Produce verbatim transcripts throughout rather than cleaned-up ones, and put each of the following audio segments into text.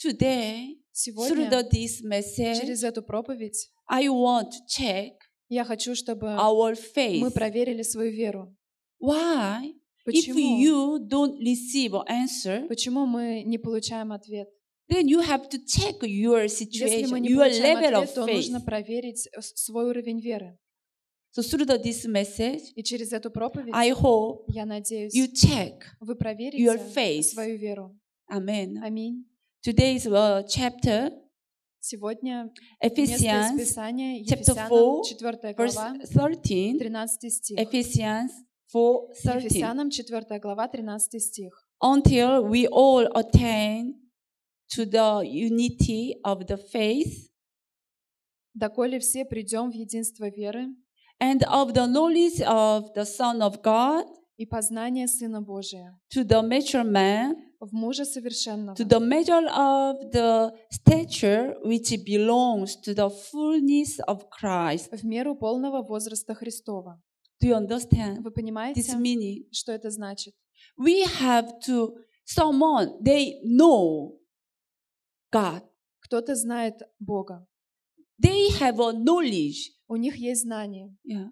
Today, through Сегодня the, this message, через эту проповедь I want to check я хочу, чтобы our мы faith. проверили свою веру. Why? If Почему? you don't receive an answer, Почему мы не получаем ответ? then you have to check your Если мы situation, не your получаем level of ответ, то faith. нужно проверить э, с- свой уровень веры. So through the, this message, И через эту проповедь, I hope я надеюсь, you check. вы your проверите faith. свою веру. Amen. Аминь. Today's uh, chapter, Сегодня место из Ephesians Писания chapter Ефесянам, four, четвёртая verse глава, thirteen. тринадцатый стих. Ephesians four thirteen. Ефесянам, четвёртая глава, тринадцатый стих. Until we all attain to the unity of the faith «Доколе все придем в единство веры and of the knowledge of the Son of God, и познание Сына Божия, to the mature man, в мужа совершенного, to the measure of the stature which belongs to the fullness of Christ. в меру полного возраста Христова». Do you understand Вы this понимаете, meaning? что это значит? We have to, someone, they know God. Кто-то знает Бога, They have a knowledge. у них есть знание, Yeah.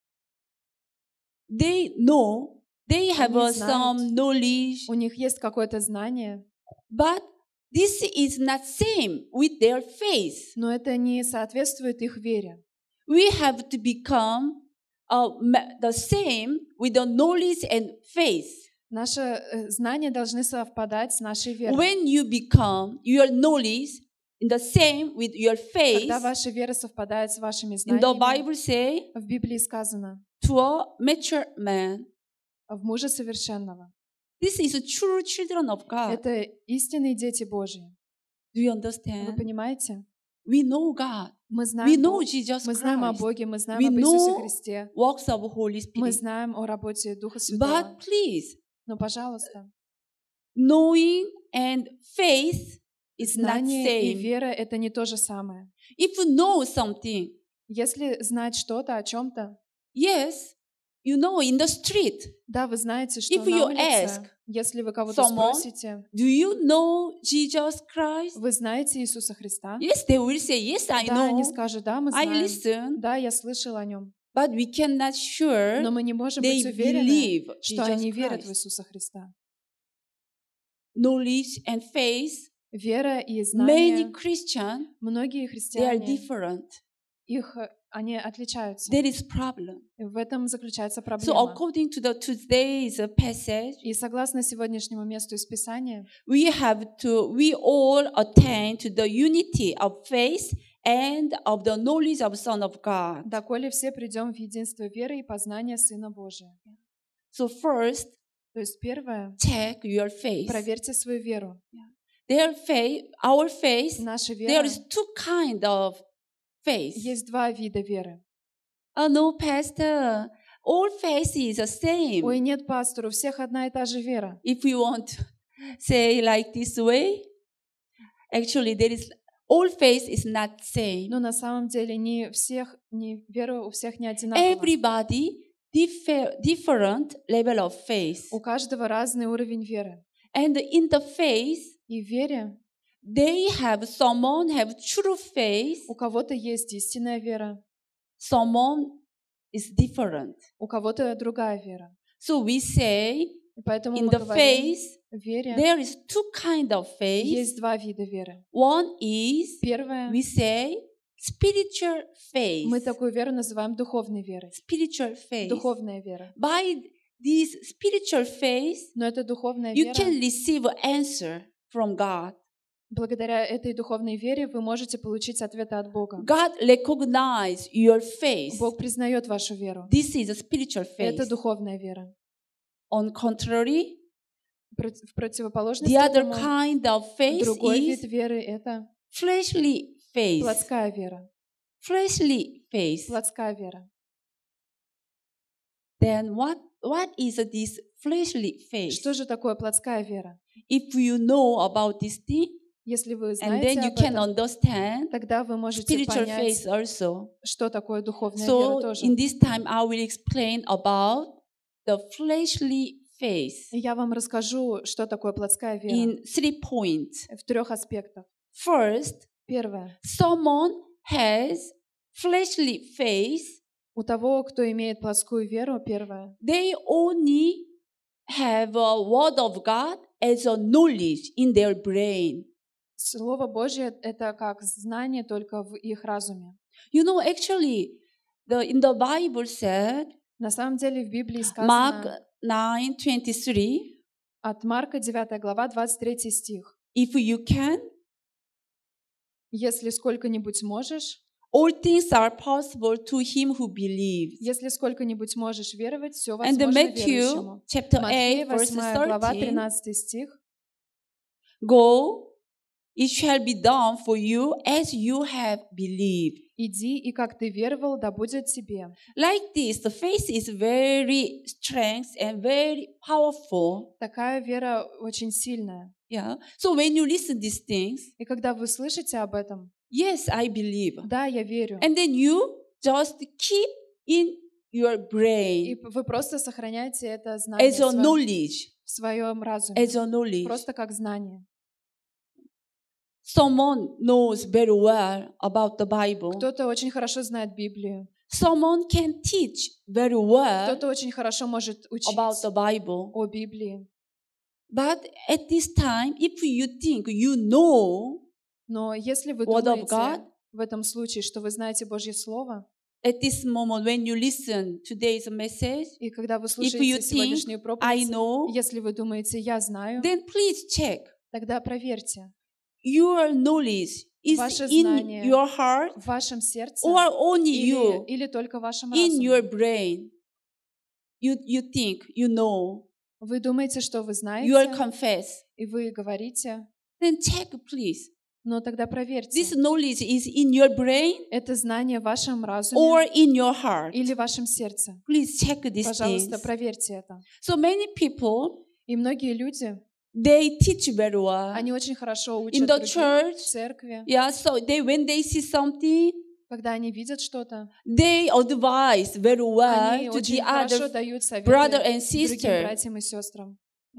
They know, they have Они uh, знают. some knowledge, у них есть какое-то знание, but this is not same with their faith. но это не соответствует их вере. We have to become uh, ma- the same with the knowledge and faith. Наши э, знания должны совпадать с нашей верой. When you become your knowledge in the same with your faith, Когда ваша вера совпадает с вашими in the знаниями, Bible say, в Библии сказано, to a mature man, в мужа совершенного. this is a true children of God. Это истинные дети Божьи. Do you Вы understand? понимаете? We know God. Мы We знаем, know Бог- Jesus мы знаем о Christ. Боге, мы знаем We об Иисусе know Христе, works of Holy мы Spirit. знаем о работе Духа Святого. But please, Но, пожалуйста, knowing and faith is not знание и same. вера — это не то же самое. If you know something, Если знать что-то о чем-то, yes, you know in the street. да, вы знаете, что If на you улице, ask если вы кого-то someone, спросите, Do you know Jesus Christ? вы знаете Иисуса Христа? Yes, they will say, yes, I Да, они know. скажут, да, мы I знаем. listen. Да, я слышал о нем. But we cannot sure Но мы не можем they быть уверены, believe что Jesus они верят в Christ. Иисуса Христа. Knowledge and faith, Вера и many знание, Christians, многие they are христиане, different. их, э, они отличаются. There is problem. И в этом заключается So проблема. according to the today's passage, И согласно сегодняшнему месту из Писания, we have to, we all attain to the unity of faith and of the knowledge of Son of God. доколе все придем в единство веры и познания Сына Божия. So first, То есть первое, check your faith. проверьте свою веру. Their faith, our faith, Наша there вера, is two kind of faith. есть два вида веры. Oh no, Pastor, all faith is the same. Ой, нет, пастор, у всех одна и та же вера. If you want to say like this way, actually there is all faith is not same. Но на самом деле не всех, не, вера у всех не одинаковая. Everybody differ, different level of faith. У каждого разный уровень веры. And in the faith, И в вере they have someone have true faith, у кого-то есть истинная вера, someone is different. у кого-то другая вера. So we say И поэтому in мы the говорим, faith в вере there is two kind of faith. есть два вида веры. One is Первое, we say spiritual faith. мы такую веру называем духовной верой. Spiritual faith. Духовная вера. By this spiritual faith, Но эта духовная you вера, can receive an answer from God. благодаря этой духовной вере вы можете получить ответы от Бога. God recognize your faith. Бог признает вашу веру. This is a spiritual faith. Это духовная вера. On contrary, Прот- В противоположность the other этому, kind of faith другой вид is веры — это fleshly faith. плотская вера. Fleshly faith. Плотская вера. Then what, what is this fleshly faith? Что же такое плотская вера? If you know about this thing, Если вы and знаете then you об can этом, understand тогда вы можете spiritual понять, faith also. что такое духовная вера So тоже. in this time, I will explain about the fleshly faith И я вам расскажу, что такое плотская вера in three points. в трех аспектах. First, Первое. someone has fleshly faith. У того, кто имеет плотскую веру, первое. They only have a word of God as a knowledge in their brain. Слово Божье — это как знание только в их разуме. You know, actually, the in the Bible said, На самом деле в Библии Mark сказано nine twenty-three, от Марка девятая глава, двадцать третий стих. if you can, «Если сколько-нибудь можешь, all things are possible to him who believes. если сколько-нибудь можешь веровать, все And возможно Matthew верующему». chapter Матфея eight, verse восьмая глава, thirteen, тринадцатый стих. go, it shall be done for you as you have believed. «Иди, и как ты веровал, да будет тебе». Like this, the faith is very strong and very powerful. Такая вера очень сильная. Yeah. So when you listen these things, И когда вы слышите об этом, yes, I believe. да, я верю. And then you just keep in your И brain вы просто сохраняете это знание as в a своем, knowledge, в своем разуме. as a knowledge. Просто как знание. Someone knows very well about the Bible. Кто-то очень хорошо знает Библию. Someone can teach very well Кто-то очень хорошо может учить about the Bible. о Библии. But at this time, if you think you know Но если вы Word of думаете God, в этом случае, что вы знаете Божье Слово, at this moment when you listen today's message, и когда вы if you слушаете think сегодняшнюю I проповедь, know, если вы думаете «я знаю», then please check. тогда проверьте, Your knowledge is Ваше in знание your heart в вашем сердце or only или, you или только в вашем in разуме. your brain. You, you think, you know, Вы думаете, что вы you знаете, confess. и вы говорите, Then check, please. но тогда This проверьте, knowledge is in your brain это знание в вашем разуме or in your heart. или в вашем сердце. Please check these Пожалуйста, things. проверьте это. So many people, И многие люди, they teach very well они очень хорошо in учат the других church. в церкви. Yeah, so they when they see something, Когда они видят что-то, they advise very well они to очень the хорошо other дают советы brother and другим sister. братьям и сестрам.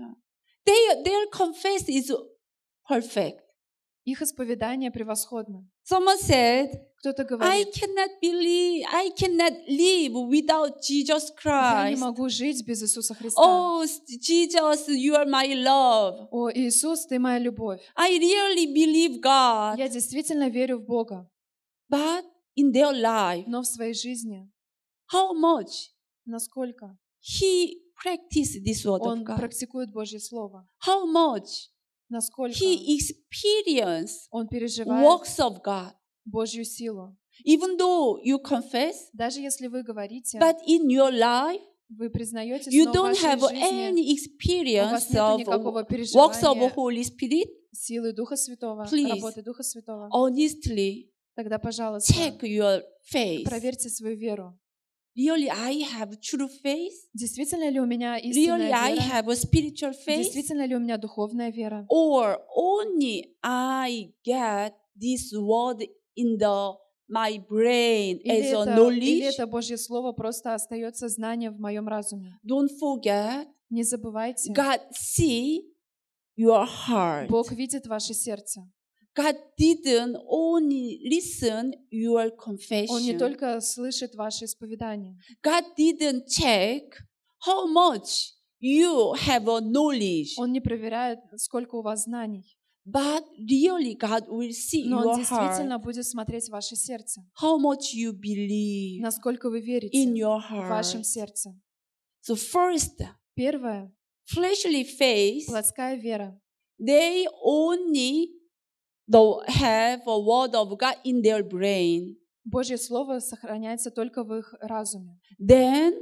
They, their confess is perfect. Их исповедание превосходно. Someone said, Кто-то I говорит, cannot believe, I cannot live without Jesus я не Christ. могу жить без Иисуса Христа. Oh, Jesus, you are my love. О, Иисус, Ты моя любовь. I really believe God. Я действительно верю в Бога, But in their life, но в своей жизни how much насколько he practiced this word of он God? практикует Божье Слово, How much насколько he experienced он переживает works of God? Божью силу. Even though you confess, Даже если вы говорите, but in your life, вы признаете, you но в don't вашей have жизни any у experience вас нет of никакого works of переживания Holy Spirit, силы Духа Святого, Please. работы Духа Святого. honestly Тогда, пожалуйста, check your faith. проверьте свою веру. Really, I have true faith? Действительно ли у меня Really, истинная I вера? have a spiritual faith? Действительно ли у меня духовная вера? Or only I get this word in the my brain Или as a это, или knowledge? это Божье Слово просто остается знанием в моем разуме? Don't forget, Не забывайте, God see your heart. Бог видит ваше сердце. God didn't only listen your Он не confession. только слышит ваше исповедание. God didn't check how much you have a knowledge. Он не проверяет, сколько у вас знаний. But really, God will see Но Он your действительно heart. будет смотреть ваше сердце. How much you believe Насколько вы верите in your в heart. вашем сердце. So first, Первое, fleshly faith, плотская вера. they only though have a word of God in their brain. Божье Слово сохраняется только в их разуме. Then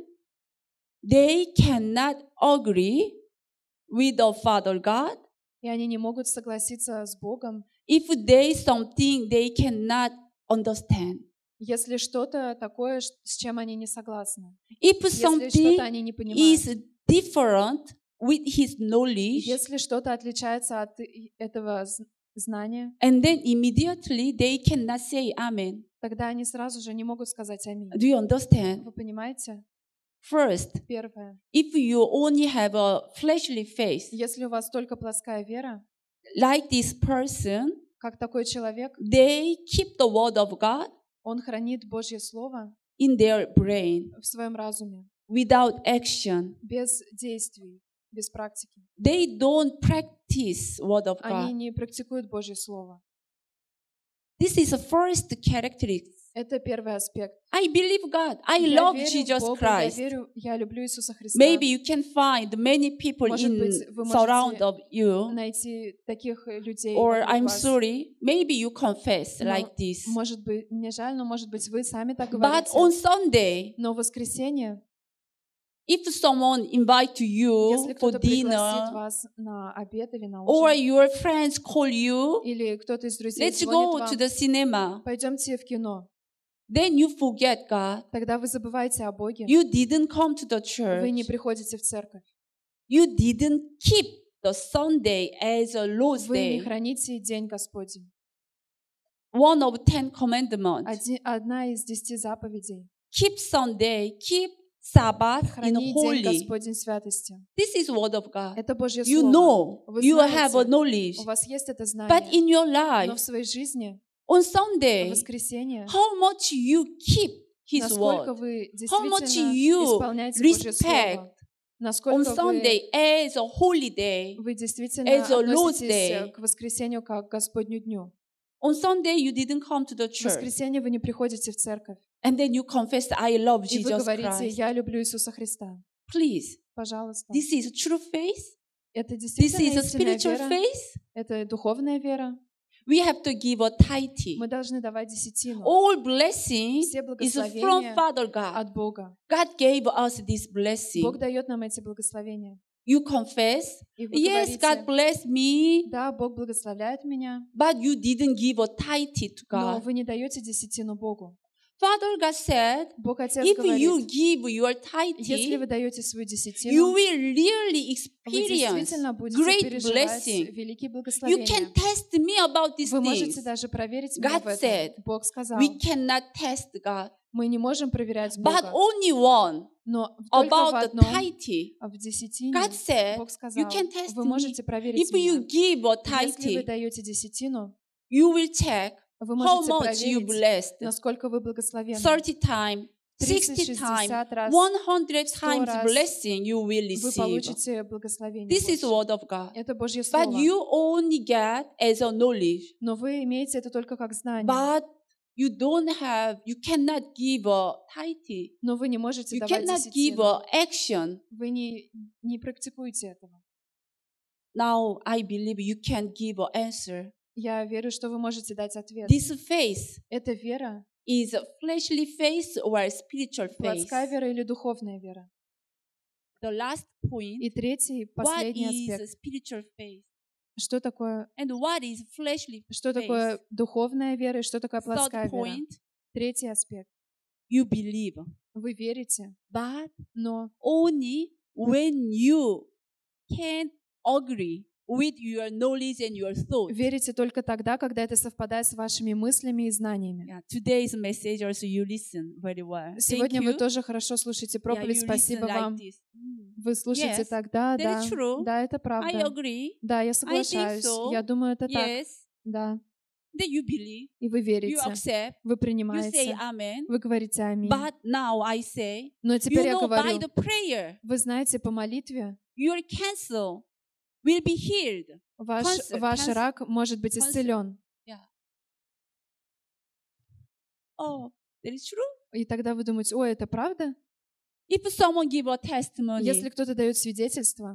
they cannot agree with the Father God И они не могут согласиться с Богом, if they something they cannot understand. если что-то такое, ш- с чем они не согласны. If Если что-то something они не понимают. is different with his knowledge, Если что-то отличается от и- этого з- знания, and then immediately they cannot say Amen. тогда они сразу же не могут сказать «Аминь». Do you understand? Вы понимаете? First, Первое. if you only have a fleshly faith, Если у вас только плоская вера, like this person, как такой человек, they keep the word of God он хранит Божье Слово in their brain в своем разуме, without action. без действий, без практики. They don't practice word of Они God. не практикуют Божье Слово. This is the first characteristic. Это первый аспект. I believe God. I Я love верю в Jesus Бога, я Christ. верю, я люблю Иисуса Христа. Maybe you can find many people Может in быть, вы surround можете of you. найти таких людей Or вокруг I'm вас. sorry, maybe you confess Но, like this. Может быть, мне жаль, но может быть вы сами так But говорите. on Sunday, Но в воскресенье, if someone invite you если for кто-то пригласит dinner, вас на обед или на or ужин, your friends call you, или кто-то из друзей let's звонит go to вам, the cinema. пойдемте в кино, Then you forget God. тогда вы забываете о Боге. You didn't come to the Вы не church. приходите в церковь. You didn't keep the Sunday as a Lord's Вы не day. храните День Господень. One of Ten Commandments. Один- одна из десяти заповедей. Keep Sunday, keep Sabbath in Храни День holy. Господень святости. This is word of God. Это Божье You Слово. know, Вы you have a знаете, knowledge. у вас есть это But знание. in your Но life, в своей жизни, on в Sunday, воскресенье, how much you keep His насколько word? вы How much действительно you исполняете Божье respect Слово, on насколько вы, Sunday as a holy day. вы действительно as a Lord's относитесь day. к воскресенью как к Господню дню. On Sunday, you didn't come to the В church. воскресенье вы не приходите в церковь, And then you confess, I love и вы Jesus говорите: Christ. «Я люблю Иисуса Христа». Please, Пожалуйста. this is true faith. Это This действительно is a истинная spiritual вера, faith. это духовная вера. We have to give a tithe. Мы должны давать десятину. All blessing Все is from благословения Father God. от Бога. God gave us this blessing. Бог дает нам эти благословения. You confess, И вы yes, God говорите: bless me, да, Бог благословляет меня, but you didn't give a tithe to но God. вы не даете десятину Богу. Father God said, Бог Отец if you говорит: give your если вы tithe, даете свою you десятину, will really вы experience действительно будете great переживать blessing. великие You благословения. can test me about these Вы можете things. даже проверить меня God в этом. said, Бог сказал: We cannot test God, мы не можем проверять but Бога, only one но только в about the одном, tithe. в десятине, God said, Бог you сказал: can test вы me. можете проверить If you меня. give a Если вы tithe, даете десятину, you will check вы how можете much you проверить, blessed. насколько вы благословенны. thirty times, тридцать, sixty times, шестьдесят раз one hundred сто times раз blessing you will вы receive. получите благословение This is Божье. word of God. Это Божье But Слово. you only get as a knowledge. Но вы имеете это только как знание. But you don't have, you cannot give a tithe. Но вы не можете You давать cannot give десятину. a action. Вы не, не практикуете этого. Now I believe you can give an answer. Я верю, что вы можете дать ответ. This faith Это вера, is a fleshly faith or a spiritual faith. плотская вера или духовная вера. The last point, И третий, what последний is a аспект. spiritual faith? Что такое, And what is fleshly что faith? такое духовная вера и что такое Third плотская вера? point, Третий аспект. you believe. Вы верите, But но only when you can agree with your knowledge and your thoughts. верите только тогда, когда это совпадает с вашими мыслями и знаниями. Yeah, today's message also you listen very well. Сегодня Thank вы you. тоже хорошо слушаете Yeah, проповедь. you Спасибо listen like вам. this. Mm. Вы слушаете Yes, так, да, that да, is true. да, это I правда. agree. Да, я I think соглашаюсь. so. Я думаю, это так. Yes. Да. Then you believe. И вы You верите, accept. вы You say принимаете, amen. вы говорите аминь. But now I say, Но you теперь я know, by говорю, the prayer, вы знаете, по молитве your cancer will be healed. ваш, Cancer, ваш cancer. рак может быть Cancer. исцелен. Oh, that is true. И тогда вы думаете: ой, это правда? If someone give a testimony Если кто-то дает свидетельство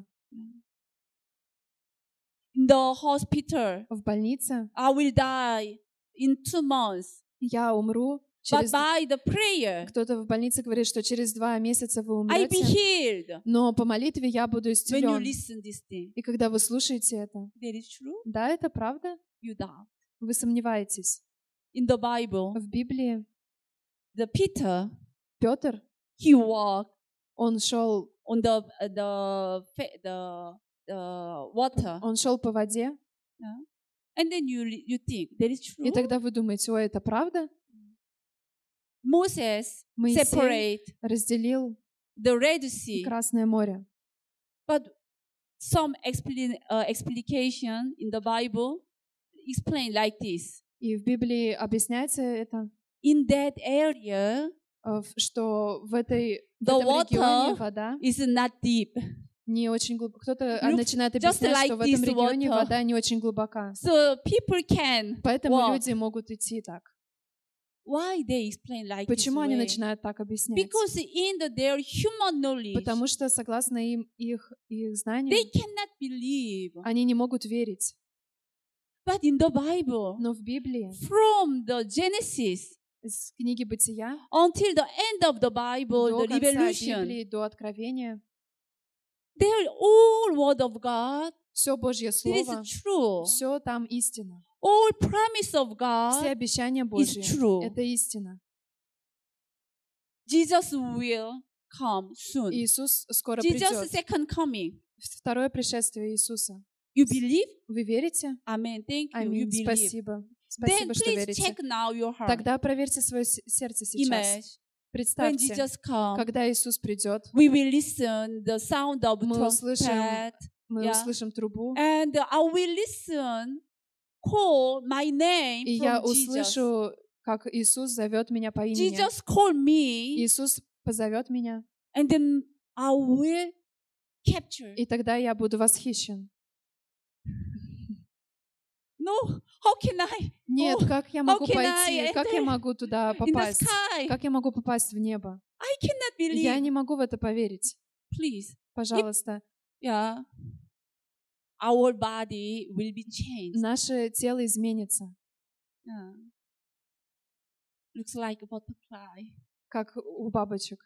in the hospital, в больнице, I will die in two months. я умру, But через... by the prayer, кто-то в больнице говорит, что через два месяца вы I be умрете, healed. но по молитве я буду When you исцелен. listen this thing, И когда вы слушаете это, that is true. да, это правда? You doubt. Вы сомневаетесь. In the Bible, В Библии the Peter, Петр, he walked он шел, on the uh, the fa- the the water, он шел по воде, and then you you think that is true. и тогда вы думаете: ой, это правда? Moses Моисей separate разделил the Red и Sea. Красное море. But some explain, uh, explication in the Bible explain like this. И в Библии объясняется это, In that area, э, в- что в, этой, в The этом регионе water вода is not deep. не очень глубоко. Кто-то а, Looks начинает just объяснять, like что в этом this регионе water. вода не очень глубока. So people can Поэтому walk. люди могут идти так. Why they explain like Почему this они way? начинают так объяснять? Because in the, their human knowledge, Потому что, согласно им, их, их they знаниям, cannot believe. они не могут верить. But in the Bible, Но в Библии, from the Genesis из книги Бытия until the end of the Bible, до the конца Revelation, Библии, до Откровения, they're all word of God. все Божье It Слово, is true. все там истина. All promise of Все God обещания is Божьи true. — это истина. Jesus will come soon. Иисус скоро Jesus' придет. second coming. Второе пришествие Иисуса. You believe? Вы верите? Amen. Thank you. You Аминь. believe. Спасибо. Then Спасибо, что please верите. check now your heart. Тогда проверьте свое с- сердце сейчас. Image. When Представьте, Jesus comes, когда Иисус придет, we will listen the sound of Мы услышим trumpet, мы Yeah. услышим трубу, and I will listen, call my name и я from Jesus. услышу, как Иисус зовет меня по имени. Jesus call me, Иисус позовет меня, and then I will capture. и тогда я буду восхищен. No, how can I Нет, Oh, как я могу how can пойти? I Как я enter могу туда in the попасть? sky? Как я могу попасть в небо? I cannot believe. Я не могу в это поверить. Please, Пожалуйста, yeah. Our body will be changed. наше тело изменится, Yeah. Looks like a butterfly. как у бабочек.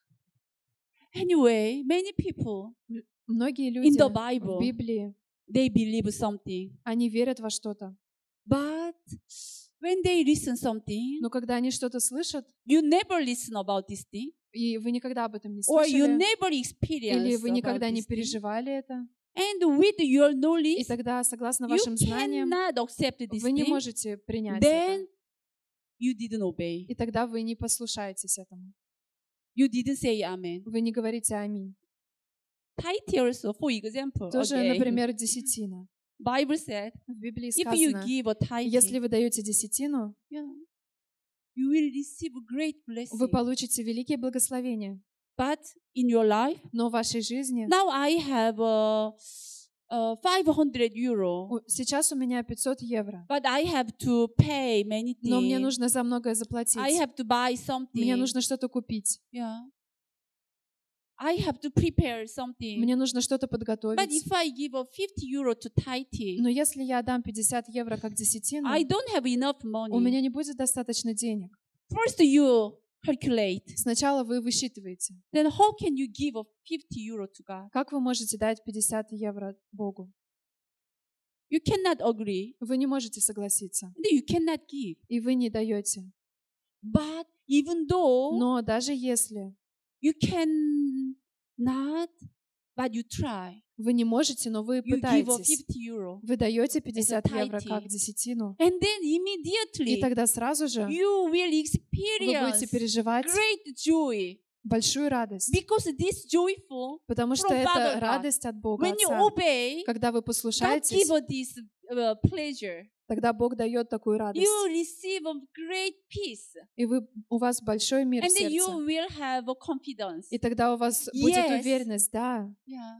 Anyway, many people Многие in люди the в Bible, Библии, they believe something. они верят во что-то. But when they listen something, Но когда они что-то слышат, you never listen about this thing, и вы никогда об этом не or you слышали, never или experienced вы about никогда не this thing, переживали это, and with your и knowledge, тогда, согласно you вашим знаниям, cannot accept this вы не thing, можете принять then это. you didn't obey. И тогда вы не послушаетесь этому. You didn't say amen. Вы не говорите «Аминь». Titles, for example, Тоже, okay. например, десятина. Bible said, В Библии if you сказано, give a если tithing, вы даете десятину, yeah, you will receive great blessing. вы получите великие благословения. But in your life, Но в вашей жизни, now I have uh, uh, five hundred euro, у- сейчас у меня пятьсот евро, but I have to pay many но мне things. нужно за многое заплатить. I have to buy Мне something. нужно что-то купить. Yeah. I have to prepare something. Мне нужно что-то But подготовить. if I give a fifty euro to tithing, Но если я дам пятьдесят евро как десятину, I don't have enough money. у меня не будет достаточно денег. First you calculate. Сначала вы высчитываете. Then how can you give a fifty euro to God? Как вы можете дать пятьдесят евро Богу? You cannot agree. Вы не можете согласиться. And you cannot give. И вы не даете. But even though Но даже если you can not, but you try. вы не можете, но вы You give a пытаетесь. fifty euro. Вы даете пятьдесят tithing. евро как десятину. And then И immediately тогда сразу же you will вы experience будете переживать great joy. большую радость. Because this joyful, Потому что from Father это God. радость от Бога when you Отца. obey, Когда вы God послушаетесь, give us this uh, pleasure. тогда Бог дает такую радость. You receive a great peace. И вы, у вас большой мир в And then you сердце. will have a confidence. И тогда у вас будет Yes. уверенность, да, Yeah.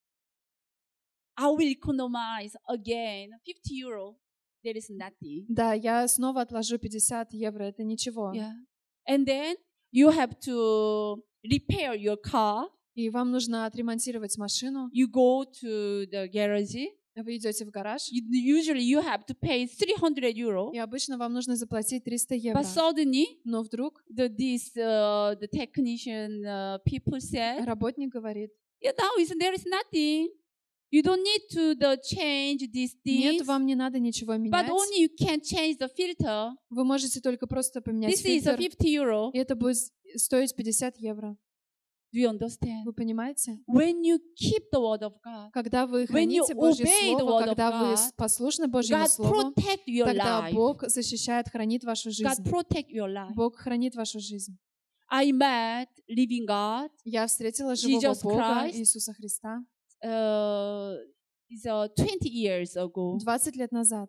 I will economize again fifty euro. There is nothing. да, я снова отложу пятьдесят евро, это ничего. Yeah. And then you have to repair your car. И вам нужно отремонтировать машину. You go to the garage. Вы идете в гараж, You, usually you have to pay three hundred euro. и обычно вам нужно заплатить триста евро. But suddenly, Но вдруг the this uh, the technician uh, people said, работник говорит, yeah, now is there is nothing. You don't need to the change these нет, things. вам не надо ничего But менять. only you can change the filter. Вы можете только просто поменять This is a фильтр, fifty euro. и это будет стоить пятьдесят евро. Do you understand? Вы понимаете? When you keep the word of God, Когда вы When you храните Божье obey the Слово, word of когда вы God, послушны Божьему God Слову, protect your тогда life. Бог защищает, хранит вашу God жизнь. protect your life. Бог хранит вашу жизнь. I met living God. Я встретила живого Jesus Бога, Christ. Иисуса Христа, Uh, it's uh, twenty years ago двадцать лет назад,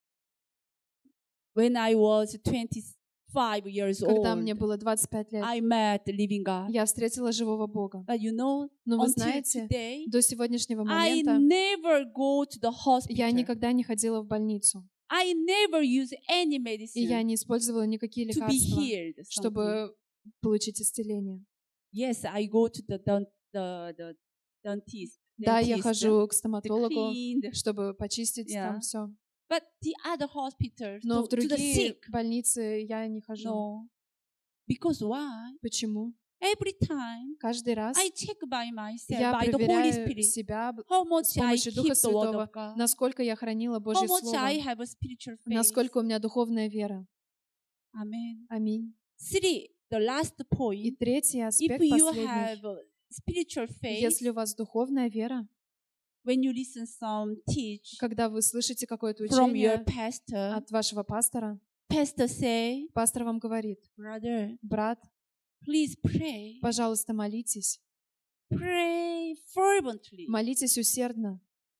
when I was twenty-five years когда old. мне было двадцать пять лет. I met living God. Я встретила живого Бога. But you know, Но вы until знаете, today, до сегодняшнего I момента never go to the я hospital. никогда не ходила в больницу. I never use any И я medicine не использовала никакие to be лекарства, healed. something. чтобы получить исцеление. Yes, I go to the dent, the, the dentist. Да, я dentist, хожу к to стоматологу, clean the- чтобы почистить Yeah. там все. But the other hospitals, Но to, в to the другие sick, больницы я не хожу. no. Because why? Почему? Every time Каждый раз I check by myself, я by the Holy проверяю Spirit, себя, how much с I помощью Духа keep the word Святого, of God, насколько я хранила how Божье much Слово, I have a spiritual faith. насколько у меня духовная вера. Amen. Аминь. Three, the last И point, третий if аспект, you последний. have a spiritual faith, Если у вас духовная вера, when you listen some teach когда вы слышите какое-то from your учение pastor, от вашего пастора, pastor say, пастор вам говорит: brother, брат, please pray. пожалуйста, молитесь. Pray fervently. Молитесь усердно.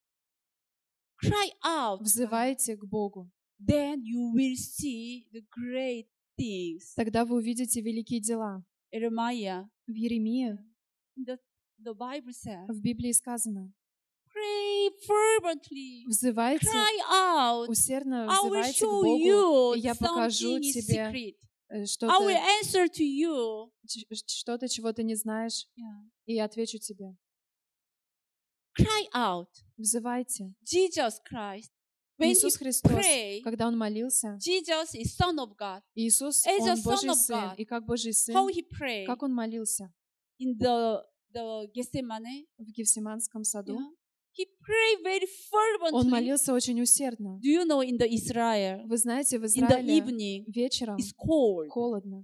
Cry out. Взывайте к Богу. Then you will see the great things. Тогда вы увидите великие дела. Jeremiah, В Иеремии, the, the Bible says, в Библии сказано: pray fervently. взывайте, Cry out. усердно I will взывайте к show Богу, you и я покажу something in тебе secret. э, I will что-то, answer to you. ч- что-то, чего ты не знаешь, Yeah. и отвечу тебе. Cry out. Взывайте. Jesus Christ. When Иисус he Христос, prayed, когда Он молился, Jesus is Son of God. Иисус, As a Он Son Божий of Сын, God. и как Божий Сын, How he prayed как Он молился in the the Gethsemane. в Гефсиманском саду. Yeah. He prayed very Он fervently. молился очень усердно. Do you know in the Israel Вы знаете, в in the Израиле evening вечером it's cold, холодно,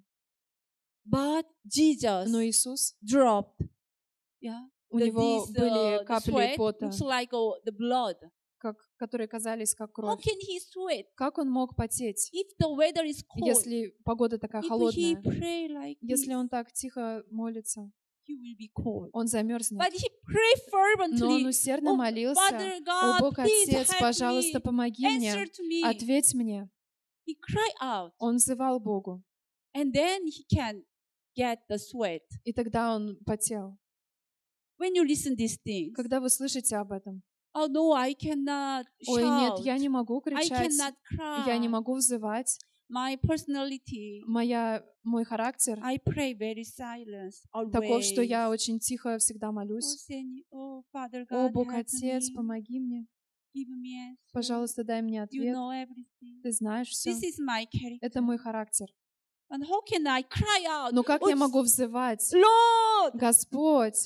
but Jesus но Иисус, dropped. Yeah. у The- Него this, были uh, the капли sweat пота, looks like uh, the blood. как, которые казались как How кровь. can he sweat Как Он мог потеть, if the weather is cold? если погода такая If he холодная? pray like Если this, Он так тихо молится, he will be cold. Он замерзнет. But he prayed Но Он fervently. усердно Oh, молился: Father «О God, Бог please Отец, help пожалуйста, me. помоги Answer мне, to me. ответь мне». He cried out, Он взывал Богу, and then he can get the sweat. и тогда Он потел. When you listen these things, Когда вы слышите об этом: oh no, I cannot «Ой, нет, shout. я не могу I кричать, cannot cry. я не могу взывать, My personality, моя, мой характер I pray very silence таков, что я always. очень тихо всегда Oh, молюсь. Sen- oh, Father О, God, Бог help Отец, me. помоги мне, Give me answer. пожалуйста, дай мне You ответ. know everything. Ты знаешь все. This is my character. Это мой характер. And how can I cry out? Но как "Oh, я могу взывать? Lord, Господь,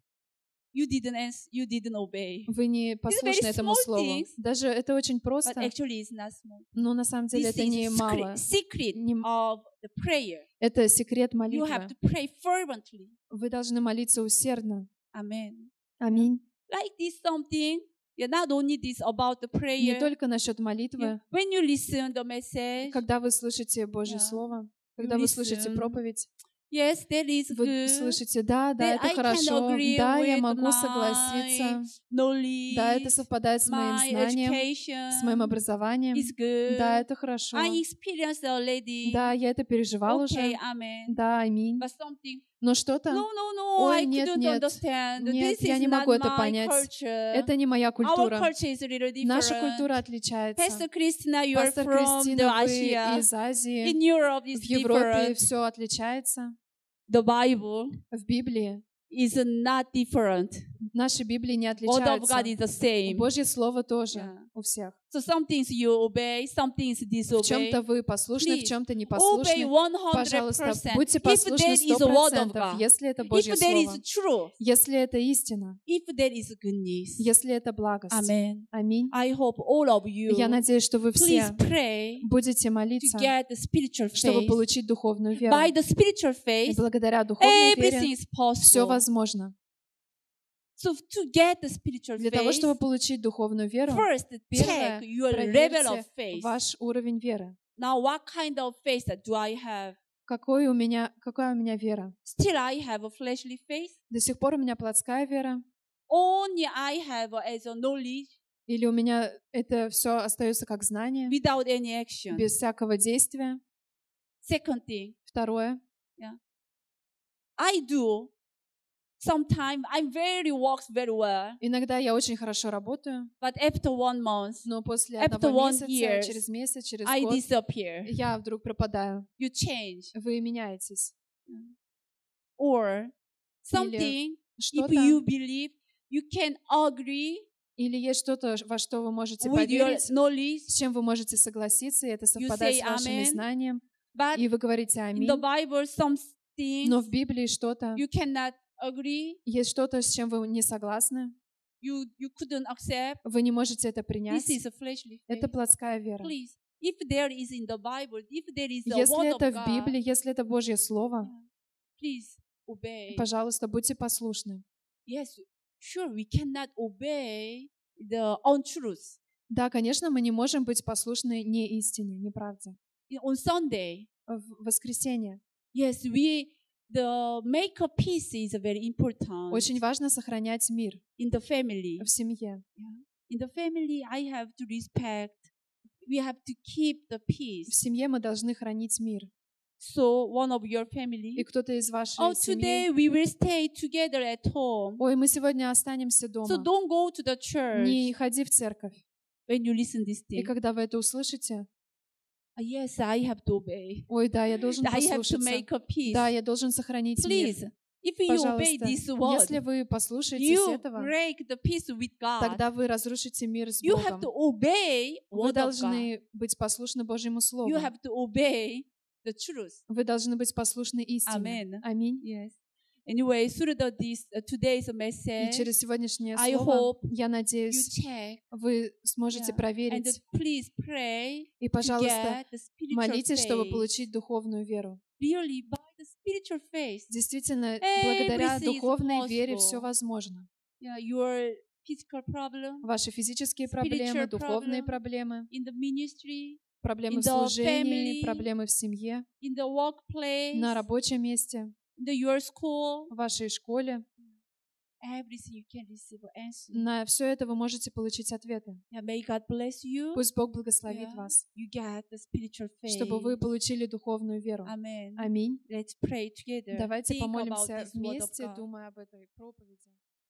you didn't answer, you didn't obey. вы не послушны very этому small слову. things, Даже это очень But просто, actually, it's not small. но на самом деле This это не is мало. secret, secret Не- of the prayer. Это секрет You молитвы. have to pray fervently. Вы должны молиться усердно. Amen. Аминь. Like this something, yeah, not only this about the Не prayer. только насчет Yeah, молитвы. when you listen the message, Когда вы слышите Божье Yeah. Слово, когда вы слышите listen. проповедь, yes, that is вы good. слышите: да, да, That это I can хорошо, agree да, я with могу my согласиться, knowledge, да, это совпадает с моим my знанием, education с моим образованием, is good. да, это хорошо, I experienced already. да, я это переживал уже, Okay, amen. да, аминь. But something, Но что-то, no, no, no, Ой, I нет, couldn't нет, understand. нет, This я is не not могу это my понять. culture. Это не моя Our культура. culture is a little different. Наша культура отличается. Pastor Christina, you are Пастор from the Кристина, вы Asia. из Азии. In Europe, it's В Европе different. все отличается. The Bible В Библии is not different. наши Библии не Word of God отличаются. is the same. Божье Слово тоже Yeah. у всех. So some things you obey, some things В disobey. чем-то вы послушны, в Please, чем-то Obey непослушны. one hundred Пожалуйста, percent. будьте If послушны that сто is the word of процентов, God, если это if Божье that is Слово, true, если это истина, if that is goodness. если это благость. Amen. Аминь. I hope all of you Я надеюсь, что вы please все pray будете to молиться, get the spiritual чтобы faith. получить духовную веру. By the spiritual И faith, благодаря духовной everything вере is все possible. возможно. So to get the spiritual Для того, faith, чтобы получить духовную веру, first первое, check your level of проверьте faith. ваш уровень веры. Now, what kind of faith do I have? какой у меня, какая у меня вера. Still I have a fleshly faith. До сих пор у меня плотская вера. Only I have as a knowledge Или у меня это все остается как знание, without any action. без всякого действия. Second thing, Второе. I do. Sometimes I'm very works very well, Иногда я очень хорошо работаю, but after one month, но после After одного one месяца, years, через месяц, через I год, disappear. я вдруг пропадаю. You change. Вы меняетесь. Or something, if Что-то, you believe, you can agree или есть что-то, во что вы можете with your поверить, knowledge, с чем вы можете согласиться, и это совпадает say с вашими amen, знанием, but и вы говорите in «Аминь». the Bible, some things Но в Библии что-то, you cannot agree, есть что-то, с чем вы не согласны, you, you couldn't accept. вы не можете это принять. This is a fleshly Это faith. плотская вера. Please, if there is in the Bible, if there is the Если word это of в God, Библии, если это Божье Слово, please obey. пожалуйста, будьте послушны. Yes, sure, we cannot obey the untruth. Да, конечно, мы не можем быть послушны не истине, неправде. You know, on Sunday, В воскресенье yes, we the make a peace is very important очень важно сохранять мир in the family. в семье. In the family, I have to respect. We have to keep the В peace. семье мы должны хранить мир. So one of your И family, кто-то из вашей oh, семьи, today we will stay together at home. ой, мы сегодня останемся So дома. don't go to the church Не ходи в церковь. when you listen this И thing. когда вы это услышите, Ah, yes, I have to obey. ой, да, я должен I have to послушаться. make a peace. Да, я должен сохранить мир. Please, if you obey Пожалуйста, this word, если вы послушаетесь you этого, break the peace with God. тогда вы разрушите мир с You have Богом. to obey Вы word of God. должны быть послушны Божьему Слову. You have to obey the truth. Вы должны быть послушны истине. Amen. Аминь. Yes. Anyway, through the, this uh, today's И message, через сегодняшнее I слово, hope я you надеюсь, check вы сможете yeah, and проверить. please pray И, to пожалуйста, get the spiritual молитесь, чтобы faith. получить духовную веру. Really, by the spiritual faith, Действительно, благодаря Everything is духовной вере possible. все возможно. yeah, your physical problem Ваши физические Spiritual проблемы, духовные problem. проблемы, in the ministry, проблемы In в the служении, family. проблемы в семье, in the workplace, на рабочем месте, in the, your school, в вашей школе. everything you can receive an answer. На все это вы можете получить ответы. Yeah, may God bless you. Пусть Бог благословит Yeah, вас, you get the spiritual faith. чтобы вы получили духовную веру. Amen. Аминь. Let's pray together. Давайте Think about помолимся this word of вместе, God. думая об этой проповеди.